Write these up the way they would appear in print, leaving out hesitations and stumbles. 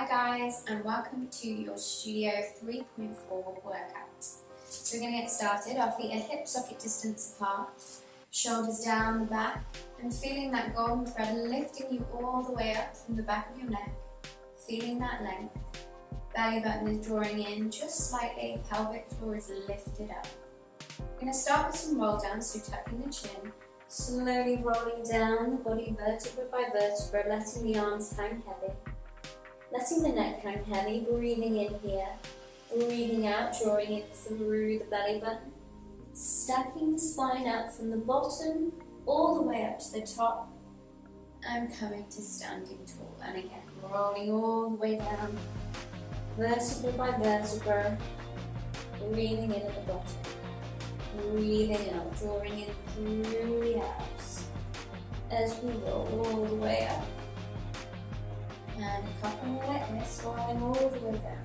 guys, and welcome to your Studio 3.4 workout. So we're going to get started. Our feet are hip socket distance apart, shoulders down the back, and feeling that golden thread lifting you all the way up from the back of your neck, feeling that length. Belly button is drawing in just slightly, pelvic floor is lifted up. We're going to start with some roll down, so tucking the chin, slowly rolling down the body vertebra by vertebra, letting the arms hang heavy. Letting the neck hang heavy, breathing in here, breathing out, drawing it through the belly button. Stacking the spine up from the bottom all the way up to the top and coming to standing tall. And again, rolling all the way down, vertebra by vertebra, breathing in at the bottom, breathing out, drawing in through the abs as we roll all the way up. And a couple more like this, rolling all the way down.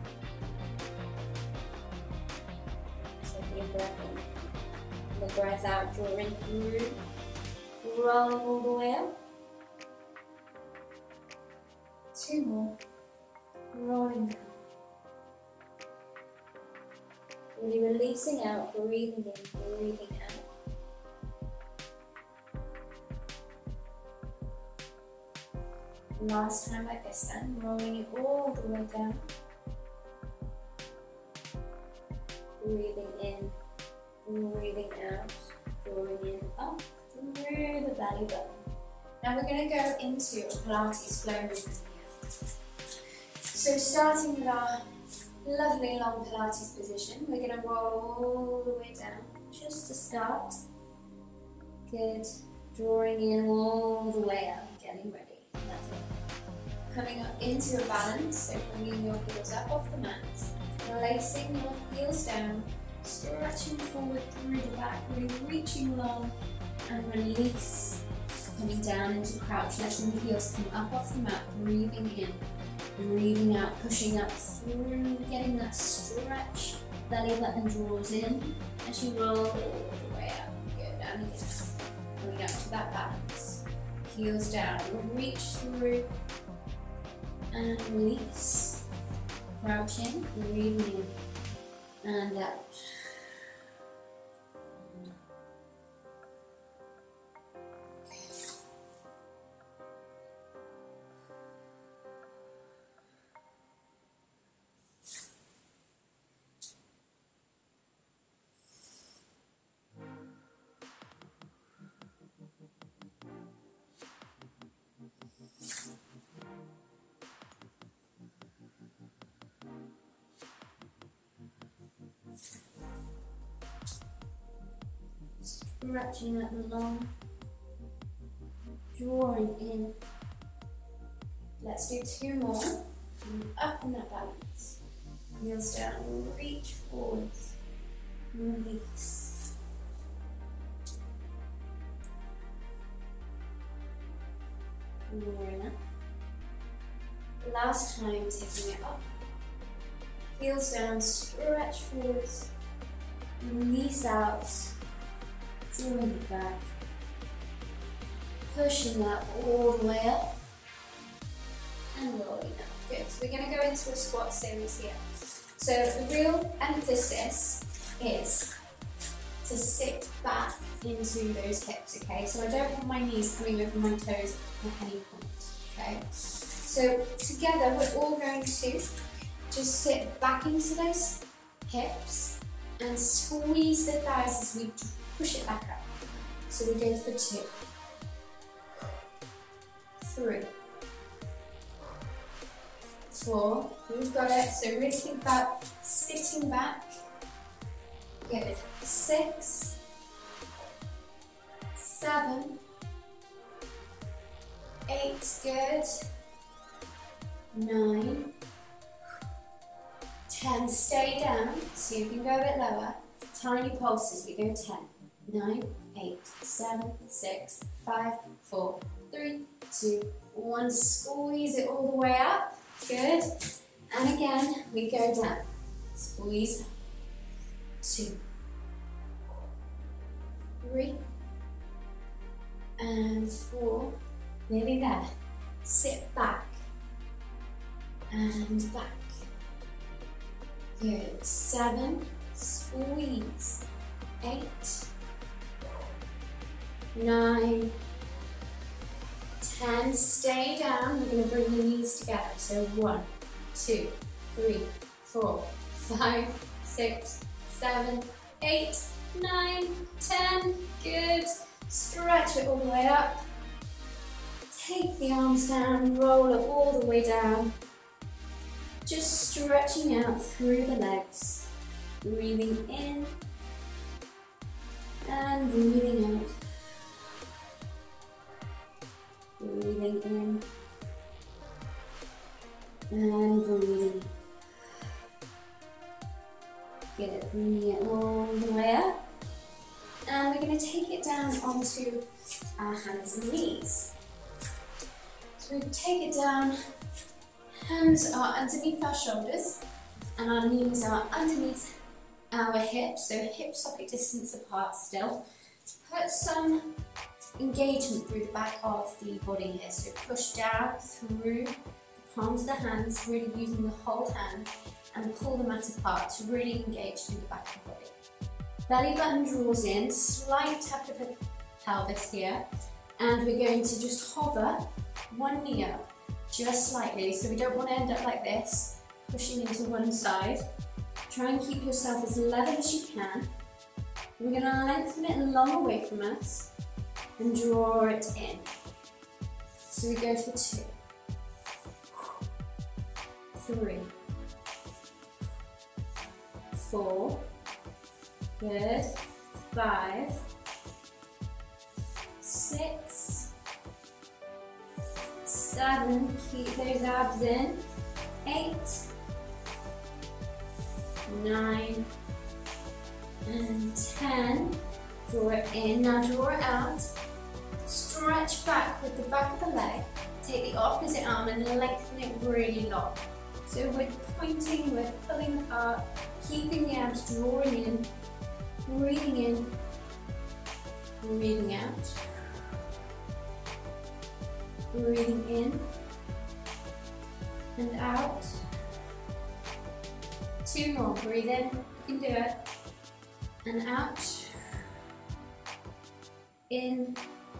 Taking a breath in, and the breath out, drawing through, rolling all the way up. Two more, rolling down. Really releasing out, breathing in, breathing out. Last time like this then, rolling it all the way down. Breathing in, breathing out, drawing in up through the belly button. Now we're going to go into a Pilates flow movement here. So starting with our lovely long Pilates position, we're going to roll all the way down just to start. Good. Drawing in all the way up, getting ready. That's it. Coming up into a balance, so bringing your heels up off the mat, placing your heels down, stretching forward through the back, really reaching long, and release. Coming down into crouch, letting the heels come up off the mat, breathing in, breathing out, pushing up through, getting that stretch. Belly button draws in as you roll all the way up. Good, and again. Coming up to that balance. Heels down, reach through and release. Crouching, breathing in and out. Stretching out the long, drawing in. Let's do two more. And up in that balance. Heels down, reach forwards, release. Roaring up. Last time, taking it up. Heels down, stretch forwards, release out. Drawing it back, pushing that all the way up, and rolling up. Good. So we're going to go into a squat series here. So the real emphasis is to sit back into those hips, okay? So I don't want my knees coming over my toes at any point, okay? So together we're all going to just sit back into those hips and squeeze the thighs as we push it back up. So we go for 2, 3, 4. You've got it. So really think about sitting back. Good. 6, 7, 8. Good. 9, 10. Stay down. So you can go a bit lower. Tiny pulses. We go 10. 9, 8, 7, 6, 5, 4, 3, 2, 1. Squeeze it all the way up. Good. And again, we go down. Squeeze. 2, 3, and 4. Nearly there. Sit back. and back. Good. 7, squeeze. 8, 9, 10. Stay down. We're going to bring the knees together. So 1, 2, 3, 4, 5, 6, 7, 8, 9, 10. Good. Stretch it all the way up. Take the arms down, roll it all the way down. Just stretching out through the legs. Breathing in and breathing out. Breathing in and breathing. Good. Bringing it all the way up. And we're going to take it down onto our hands and knees. So we take it down, hands are underneath our shoulders and our knees are underneath our hips, so hip socket distance apart still. Put some engagement through the back of the body here, so push down through the palms of the hands, really using the whole hand, and pull the mat apart to really engage through the back of the body. Belly button draws in, slight tap of the pelvis here, and we're going to just hover one knee up, just slightly, so we don't want to end up like this, pushing into one side. Try and keep yourself as level as you can. We're going to lengthen it long away from us and draw it in. So we go for 2, 3, 4, good, 5, 6, 7, keep those abs in, 8, 9, and 10. Draw it in, now draw it out. Stretch back with the back of the leg. Take the opposite arm and lengthen it really long. So we're pointing, we're pulling apart, keeping the abs drawing in, breathing out. Breathing in and out. 2 more, breathe in, you can do it. And out. In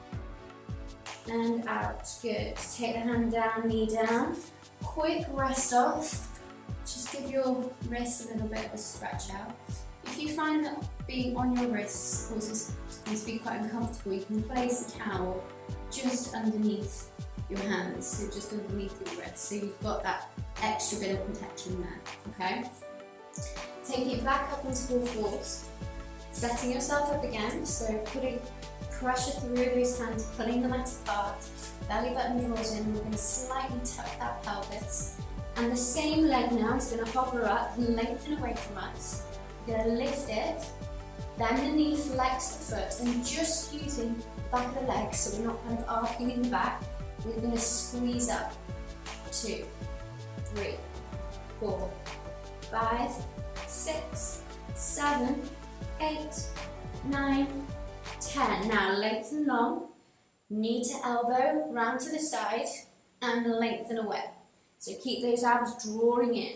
and out. Good. Take the hand down, knee down. Quick rest off. Just give your wrists a little bit of a stretch out. If you find that being on your wrists causes things to be quite uncomfortable, you can place a towel just underneath your hands, so just underneath your wrists, so you've got that extra bit of protection there, okay? Take it back up into all fours, setting yourself up again, so putting pressure through those hands, pulling the mat apart, belly button draws in, we're going to slightly tuck that pelvis, and the same leg now is going to hover up and lengthen away from us. We're going to lift it, bend the knee, flex the foot, and just using the back of the leg, so we're not kind of arcing in the back, we're going to squeeze up. 2, 3, 4, 5, 6, 7, 8, 9, 10. Now lengthen long, knee to elbow, round to the side, and lengthen away. So keep those abs drawing in.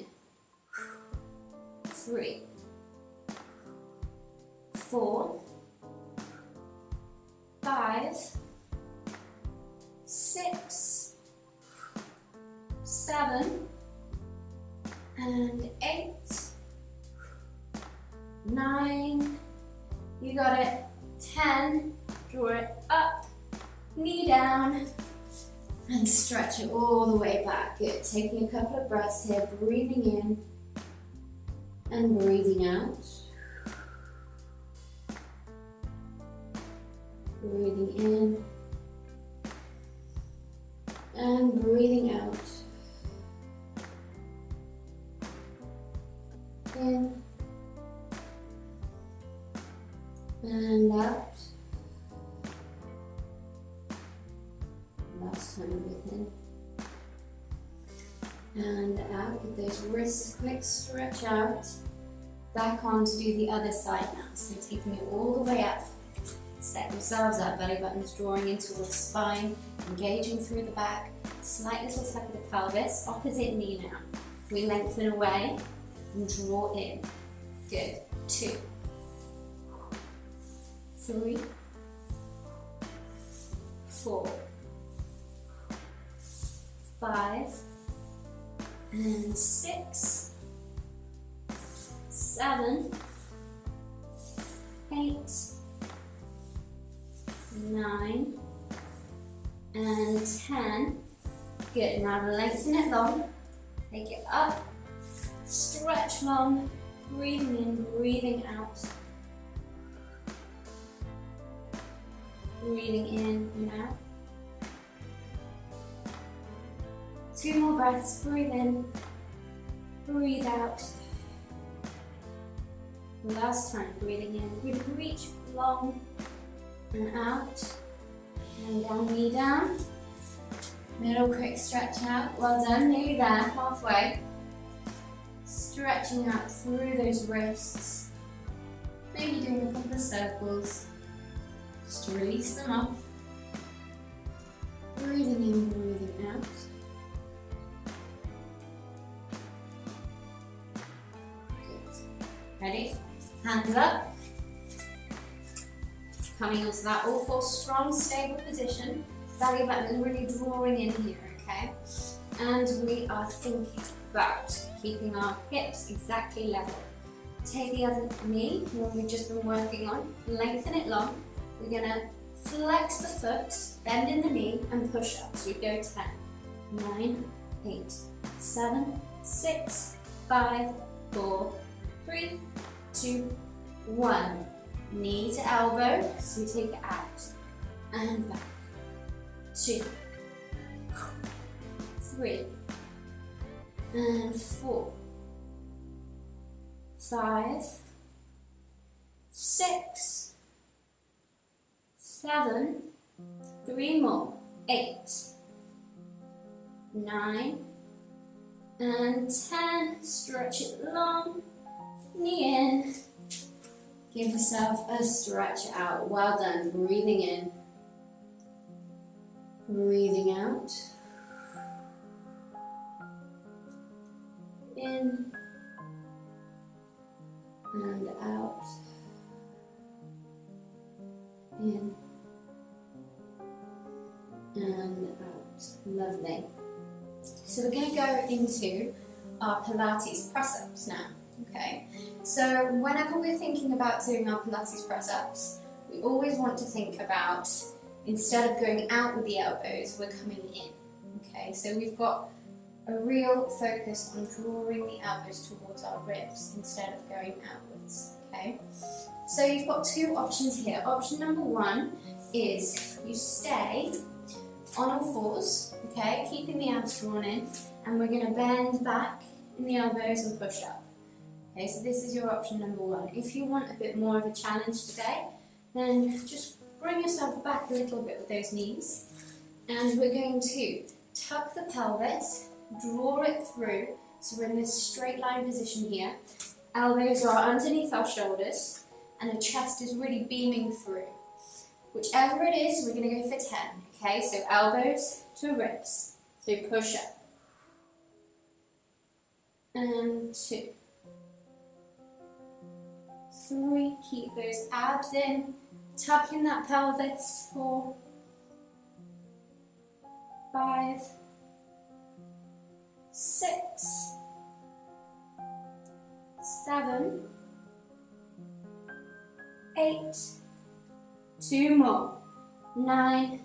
3, 4, 5, 6, 7, and 8, 9, you got it, 10, draw it up, knee down, and stretch it all the way back. Good, taking a couple of breaths here, breathing in and breathing out. Breathing in and breathing out. In and out. Last time within and out. Give those wrists a quick stretch out. Back on to do the other side now. So taking it all the way up. Set yourselves up, belly buttons drawing in towards the spine, engaging through the back. slight little tuck of the pelvis, opposite knee now. We lengthen away and draw in. Good. 2, 3, 4, 5, and 6, 7, 8, 9, and 10. Good. Now lengthen it long. Take it up. Stretch long. Breathing in, breathing out. Breathing in and out. 2 more breaths. Breathe in. Breathe out. Last time. Breathing in. Good. Reach long and out. And down, knee down. Middle quick stretch out. Well done. Nearly there. Halfway. Stretching out through those wrists. Maybe doing a couple of circles. Just to release them off. Breathing in, breathing out. Good. Ready? Hands up. Coming onto that all four strong, stable position. Belly button really drawing in here, okay? And we are thinking about keeping our hips exactly level. Take the other knee, one we've just been working on, lengthen it long. We're gonna flex the foot, bend in the knee, and push up. So we go 10, 9, 8, 7, 6, 5, 4, 3, 2, 1. Knee to elbow, so we take it out and back. 2, 3, and 4, 5, 6, 7, 3 more, 8, 9, and 10. Stretch it long, knee in. Give yourself a stretch out. Well done. Breathing in, breathing out. In and out. In and out. Lovely. So we're going to go into our Pilates press-ups now. Okay, so whenever we're thinking about doing our Pilates press-ups, we always want to think about, instead of going out with the elbows, we're coming in. Okay, so we've got a real focus on drawing the elbows towards our ribs instead of going outwards. Okay, so you've got 2 options here. Option number 1 is you stay on all fours, okay, keeping the abs drawn in, and we're going to bend back in the elbows and push up. Okay, so this is your option number 1. If you want a bit more of a challenge today, then just bring yourself back a little bit with those knees. And we're going to tuck the pelvis, draw it through, so we're in this straight line position here. Elbows are underneath our shoulders, and the chest is really beaming through. Whichever it is, we're going to go for 10. Okay, so elbows to ribs. So push up. And 2. 3, keep those abs in, tuck in that pelvis. 4, 5, 6, 7, 8, 2 more, 9,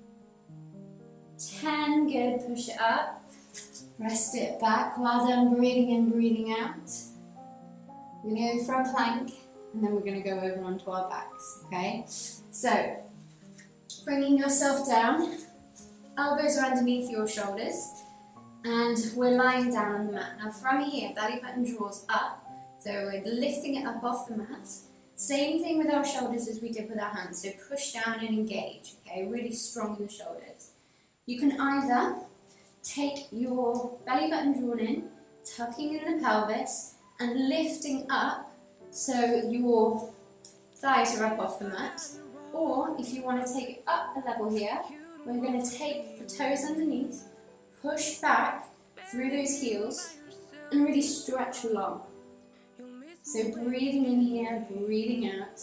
10, good, push it up, rest it back, well done, breathing in, breathing out. We're going to go for a plank, and then we're going to go over onto our backs, okay? So, bringing yourself down, elbows are underneath your shoulders, and we're lying down on the mat. Now from here, belly button draws up, so we're lifting it up off the mat. Same thing with our shoulders as we did with our hands, so push down and engage, okay? Really strong in the shoulders. You can either take your belly button drawn in, tucking in the pelvis, and lifting up so your thighs are up off the mat. Or if you want to take it up a level here, we're going to take the toes underneath, push back through those heels and really stretch long. So breathing in here, breathing out.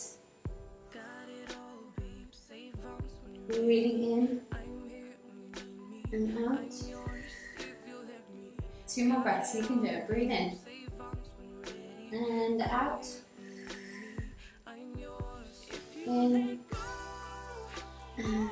Breathing in and out. 2 more breaths, so you can do it. Breathe in and out. In and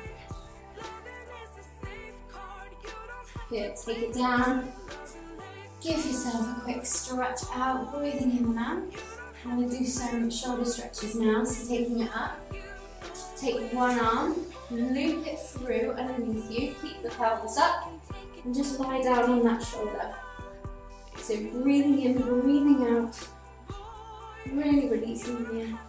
good. Take it down. Give yourself a quick stretch out, breathing in and out. I'm going to do some shoulder stretches now, so taking it up. Take one arm, loop it through underneath you, keep the pelvis up, and just lie down on that shoulder. So breathing in, breathing out, really releasing here.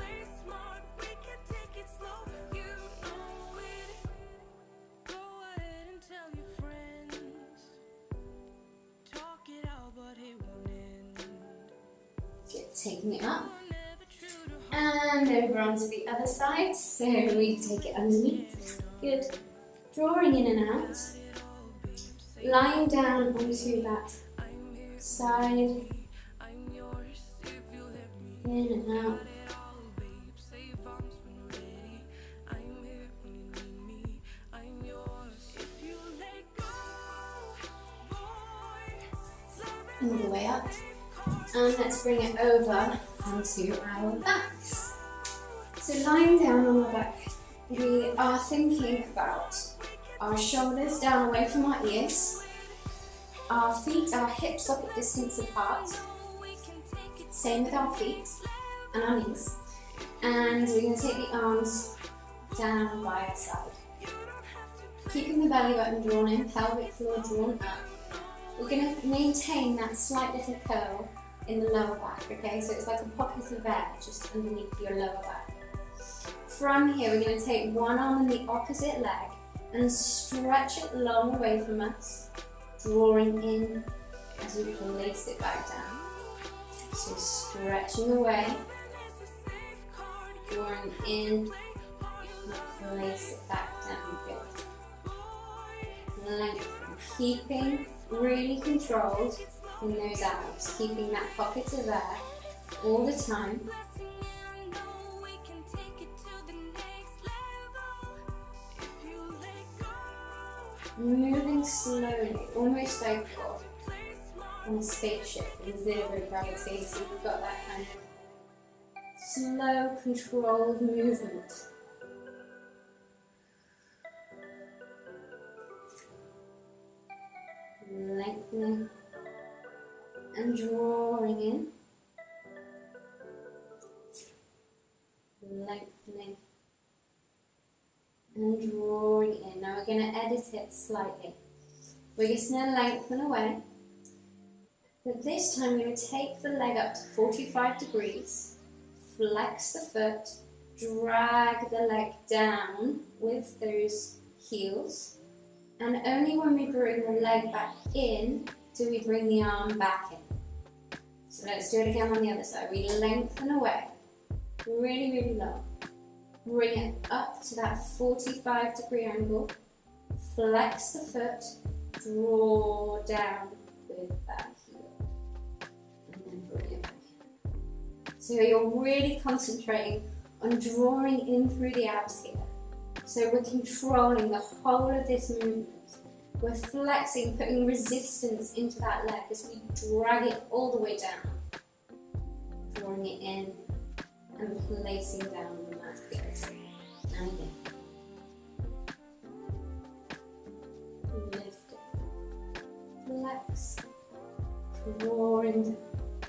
Taking it up and over onto the other side, so we take it underneath. Good. Drawing in and out, lying down onto that side, in and out. All the way up. And let's bring it over onto our backs. So lying down on the back, we are thinking about our shoulders down away from our ears, our feet, our hips opposite distance apart, same with our feet and our knees. And we're going to take the arms down by our side. Keeping the belly button drawn in, pelvic floor drawn up. We're going to maintain that slight little curl in the lower back, okay? So it's like a pocket of air just underneath your lower back. From here, we're going to take one arm on the opposite leg and stretch it long away from us, drawing in as we place it back down. So stretching away, drawing in, and place it back down. Good. Lengthen, keeping really controlled in those abs, keeping that pocket of air all the time. Moving slowly, almost like on a spaceship in zero gravity, so you've got that kind of slow, controlled movement. Lengthening and drawing in, lengthening and drawing in. Now we're going to edit it slightly. We're just going to lengthen away, but this time we're going to take the leg up to 45 degrees, flex the foot, drag the leg down with those heels, and only when we bring the leg back in do we bring the arm back in. So let's do it again on the other side. We lengthen away, really, really low. Bring it up to that 45-degree angle. Flex the foot, draw down with that heel. And then bring it back in. So you're really concentrating on drawing in through the abs here. So we're controlling the whole of this movement. We're flexing, putting resistance into that leg as we drag it all the way down. Drawing it in and placing down on the mat. Good. And again. Lift it. Flex. Drawing down.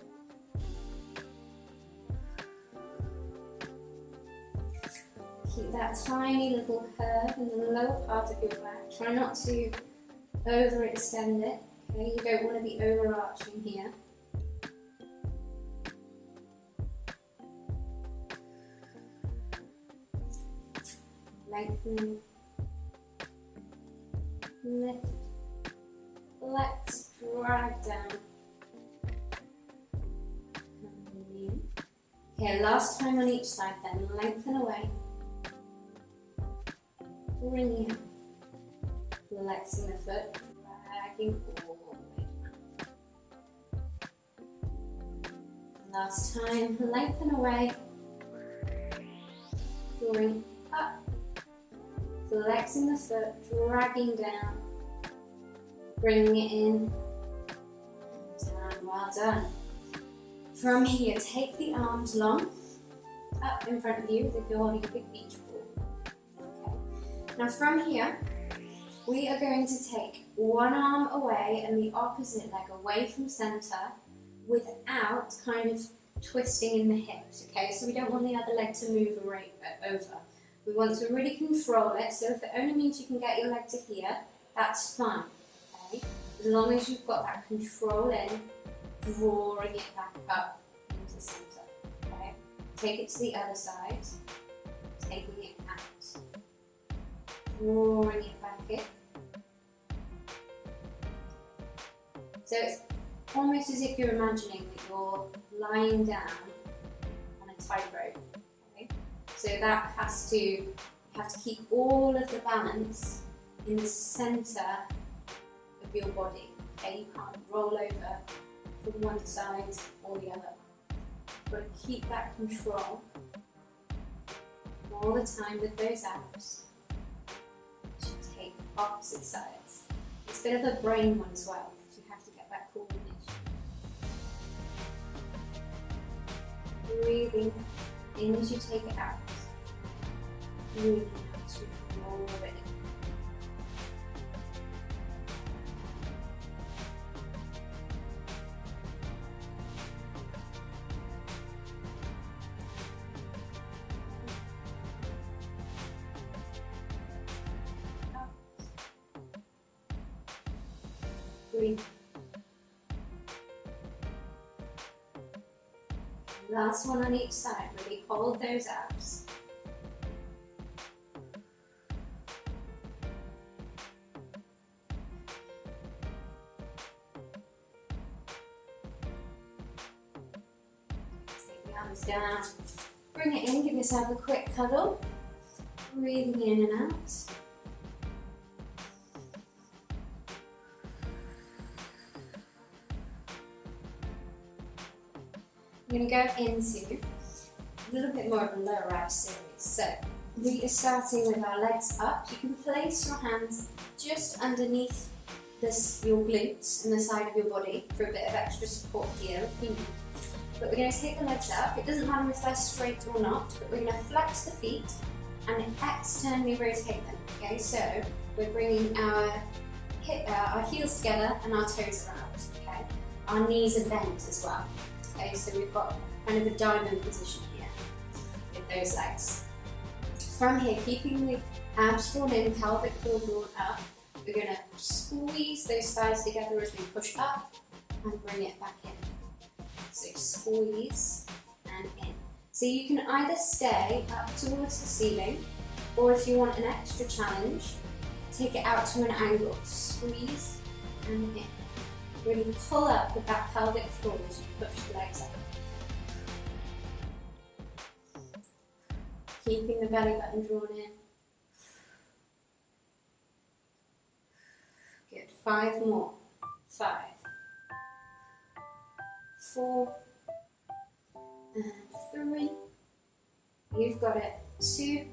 Keep that tiny little curve in the lower part of your back. Try not to overextend it. Okay, you don't want to be overarching here. Lengthening. Lift. Flex. Drag down. Okay, last time on each side then. Lengthen away. Bring in, flexing the foot, dragging all the way down. Last time, lengthen away, drawing up, flexing the foot, dragging down, bringing it in, down, well done. From here, take the arms long, up in front of you as if you're holding a big beach ball. Okay. Now from here, we are going to take one arm away and the opposite leg away from center without kind of twisting in the hips, okay? So we don't want the other leg to move over. We want to really control it, so if it only means you can get your leg to here, that's fine, okay? As long as you've got that control in, drawing it back up into center, okay? Take it to the other side, taking it out, drawing it back in. So it's almost as if you're imagining that you're lying down on a tightrope, okay? So that has to, you have to keep all of the balance in the center of your body, okay? You can't roll over from one side or the other. You've got to keep that control all the time with those abs. You should take opposite sides. It's a bit of a brain one as well, because you have to get that coordination. Breathing in as you take it out. Breathing out as you roll it in. Breathe. Last one on each side, really hold those abs. Take the arms down, bring it in, give yourself a quick cuddle. Breathing in and out. We're going to go into a little bit more of a lower abs series. So we are starting with our legs up. You can place your hands just underneath your glutes and the side of your body for a bit of extra support here if you need. But we're going to take the legs up. It doesn't matter if they're straight or not, but we're going to flex the feet and externally rotate them. Okay, so we're bringing our heels together and our toes around. Okay, our knees are bent as well. Okay, so we've got kind of a diamond position here with those legs. From here, keeping the abs drawn in, pelvic floor drawn up, we're going to squeeze those thighs together as we push up and bring it back in. So squeeze and in. So you can either stay up towards the ceiling, or if you want an extra challenge, take it out to an angle. Squeeze and in. Really pull up with that pelvic floor as you push the legs up. Keeping the belly button drawn in. Good. 5 more. 5, 4, and 3. You've got it. 2,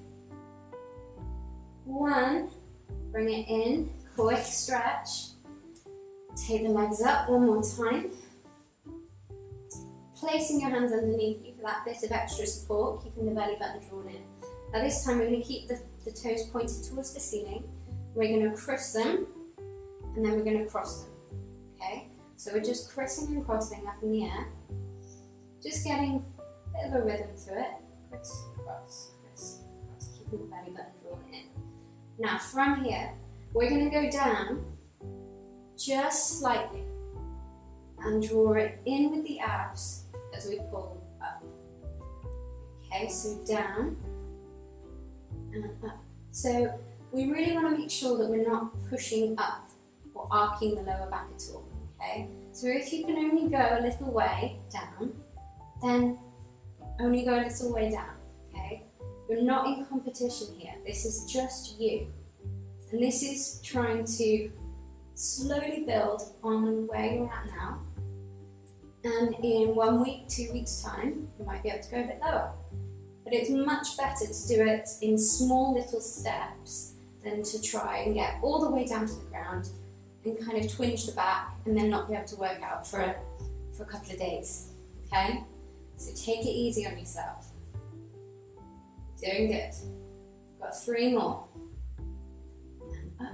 1. Bring it in. Quick stretch. Take the legs up one more time. Placing your hands underneath you for that bit of extra support, keeping the belly button drawn in. Now this time we're going to keep the toes pointed towards the ceiling. We're going to criss them, and then we're going to cross them. Okay? So we're just crissing and crossing up in the air. Just getting a bit of a rhythm to it. Criss, cross, keeping the belly button drawn in. Now from here, we're going to go down just slightly and draw it in with the abs as we pull up. Okay, so down and up. So we really want to make sure that we're not pushing up or arcing the lower back at all. Okay, so if you can only go a little way down, then only go a little way down. Okay, you're not in competition here. This is just you, and this is trying to slowly build on where you're at now. And in 1 week, 2 weeks time, you might be able to go a bit lower. But it's much better to do it in small little steps than to try and get all the way down to the ground and kind of twinge the back and then not be able to work out for a couple of days, okay? So take it easy on yourself. Doing good. Got 3 more. And up.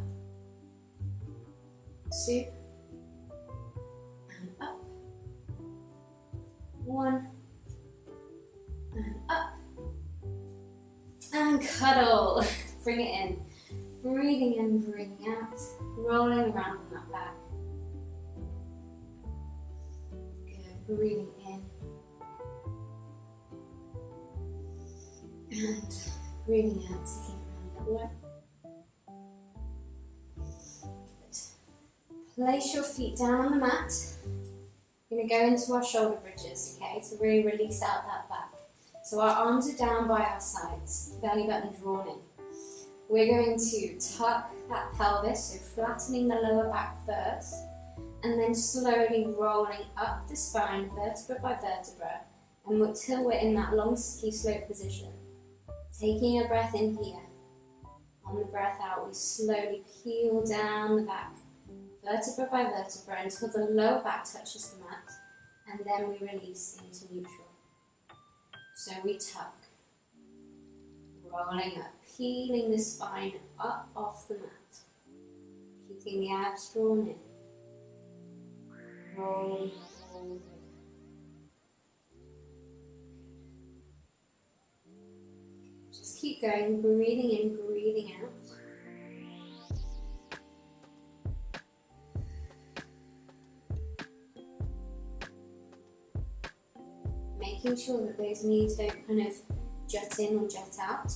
2. And up. 1. And up. And cuddle. Bring it in. Breathing in, breathing out. Rolling around on that back. Good. Breathing in. And breathing out, taking around the other way. Good. Place your feet down on the mat. We're going to go into our shoulder bridges, okay, to really release out that back. So our arms are down by our sides, belly button drawn in. We're going to tuck that pelvis, so flattening the lower back first, and then slowly rolling up the spine, vertebra by vertebra, and until we're in that long ski slope position. Taking a breath in here. On the breath out, we slowly peel down the back, vertebra by vertebra, until the lower back touches the mat, and then we release into neutral. So we tuck, rolling up, peeling the spine up off the mat, keeping the abs drawn in, rolling forward. Just keep going, breathing in, breathing out. Making sure that those knees don't kind of jut in or jut out.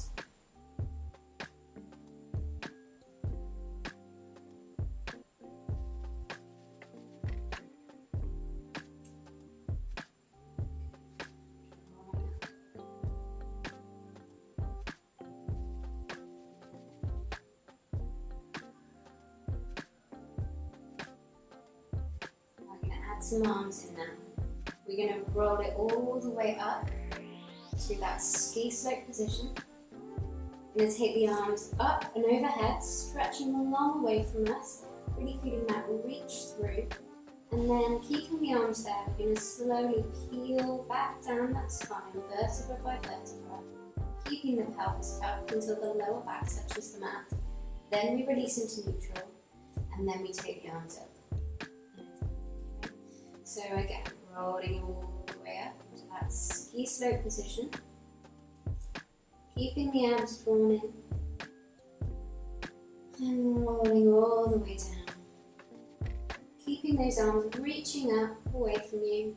We're going to add some arms in now. We're going to roll it all the way up to that ski slope position. We're going to take the arms up and overhead, stretching a long way from us, really feeling that reach through. And then keeping the arms there, we're going to slowly peel back down that spine, vertebra by vertebra, keeping the pelvis tucked until the lower back touches the mat. Then we release into neutral, and then we take the arms up. So again, rolling all the way up to that ski slope position. Keeping the abs drawn in. And rolling all the way down. Keeping those arms reaching up away from you.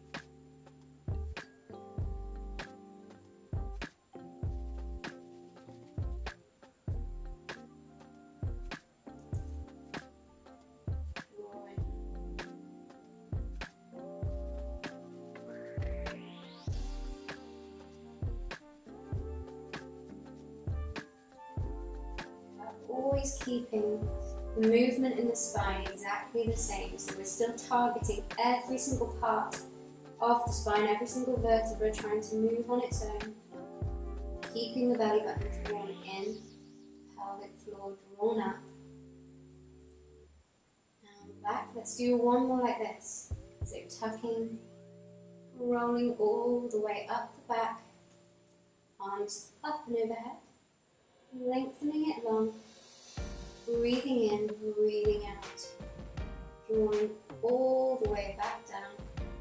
Always keeping the movement in the spine exactly the same, so we're still targeting every single part of the spine, every single vertebra trying to move on its own, keeping the belly button drawn in, pelvic floor drawn up, and back. Let's do one more like this, so tucking, rolling all the way up the back, arms up and overhead, lengthening it long. Breathing in, breathing out, drawing all the way back down,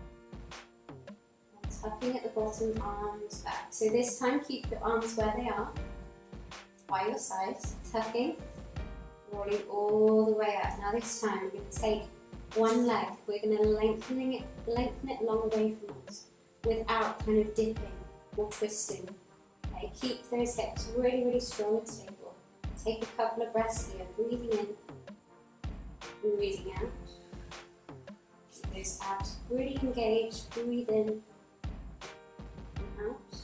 and tucking at the bottom, arms back. So this time keep the arms where they are, by your sides, tucking, rolling all the way up. Now this time we're going to take one leg, we're going to lengthen it long away from us, without kind of dipping or twisting. Okay, keep those hips really, really strong and stable. Take a couple of breaths here, breathing in, breathing out. Keep those abs really engaged, breathe in, out,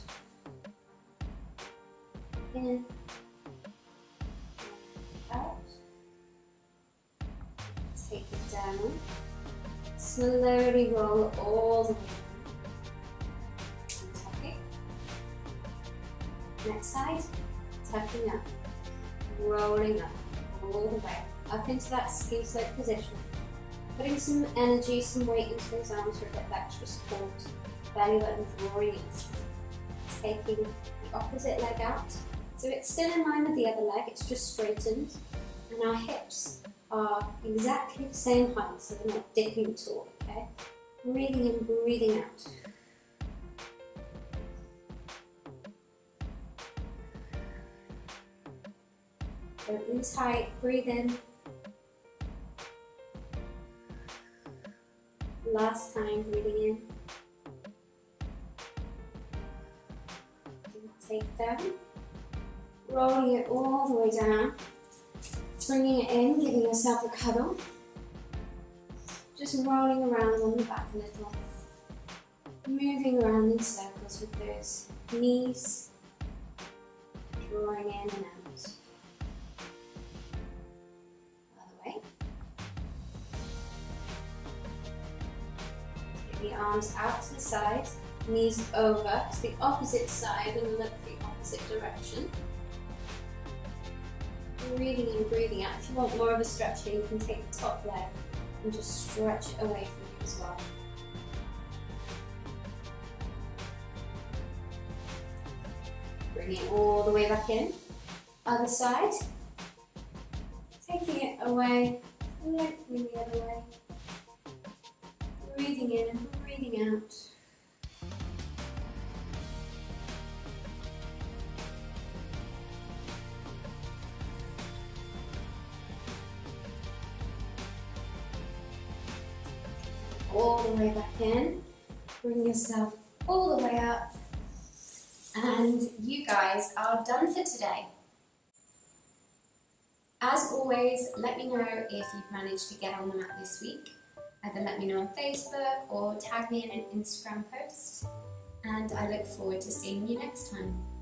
in, out. Slowly roll all the way down. Tucking. Next side, tucking up, rolling up all the way up into that ski slope position. Putting some energy, some weight into those arms for a bit of extra support. Belly button drawing in. Taking the opposite leg out. So it's still in line with the other leg, it's just straightened. And our hips are exactly the same height, so they're not dipping at all, okay? Breathing in, breathing out. So in tight, breathe in. Last time, breathing in. Take down. Rolling it all the way down. Bringing it in, giving yourself a cuddle. Just rolling around on the back a little. Moving around in circles with those knees. Drawing in and out. Other way. Get the arms out to the side, knees over to the opposite side and look the opposite direction. Breathing in, breathing out. If you want more of a stretch here, you can take the top leg and just stretch it away from you as well. Bring it all the way back in. Other side. Taking it away, lengthening the other way. Breathing in and breathing out. All the way back in. Bring yourself all the way up. And you guys are done for today. As always, let me know if you've managed to get on the mat this week. Either let me know on Facebook or tag me in an Instagram post. And I look forward to seeing you next time.